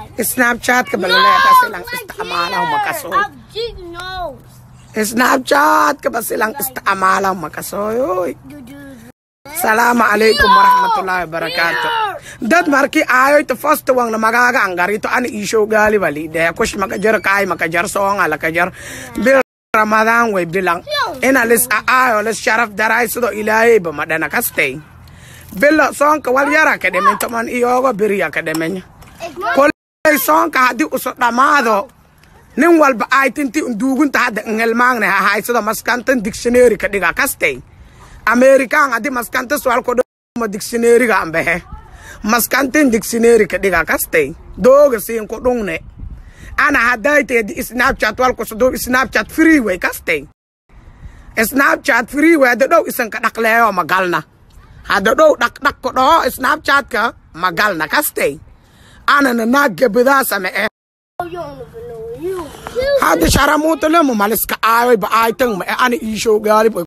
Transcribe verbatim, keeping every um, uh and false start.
Snapchat ka ba laleta silang istamalaw makasoy? Snapchat ka ba silang istamalaw makasoy? Uy. Assalamualaikum warahmatullahi wabarakatuh. Dad marki ayo ito first wang na magaga ito ani isyo gali bali de kush makajar kai makajar song ala kajar bil Ramadan way bilang inalis ayo les sharaf darai sudo ilahi ba madana kaste bil song ka wal yara ka de men to man iyogo biri ka de men ko song ka hadi usot damado nin wal ba ay tinti undugun ta hada ngel mang ne ha hay sudo maskantan dictionary ka diga kaste Amerika ngadi maskante soal ko do dictionary ga ambe he maskante dictionary ka diga kaste doga sin ko dong ne ana hadai te Snapchat wal ko do Snapchat freeway kaste Snapchat freeway do do isan ka dakleo magalna hada do dak dak ko do Snapchat ka magalna kaste ana na nagge bidasa me e hada sharamuto le mo malis ka ay ba ay tang me ani isyo gali